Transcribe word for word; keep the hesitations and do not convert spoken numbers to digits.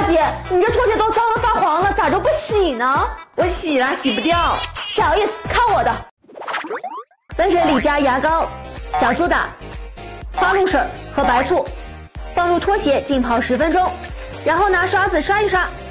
姐，你这拖鞋都脏了发黄了，咋就不洗呢？ 我洗了，洗不掉。 小意思，看我的。温水里加牙膏、小苏打、花露水和白醋，放入拖鞋浸泡十分钟，然后拿刷子刷一刷。